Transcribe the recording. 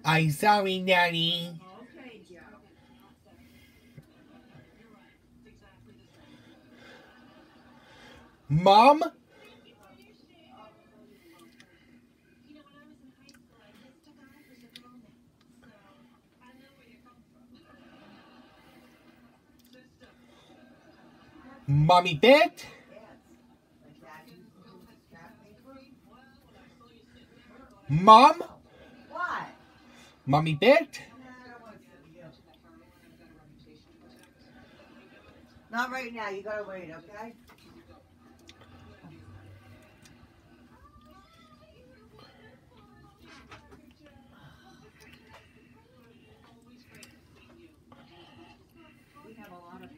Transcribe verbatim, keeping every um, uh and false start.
I'm sorry, Daddy. Okay, Joe. Mom? Mommy bit? Mom? What? Mommy bit? Not right now. You gotta wait, okay? We have a lot of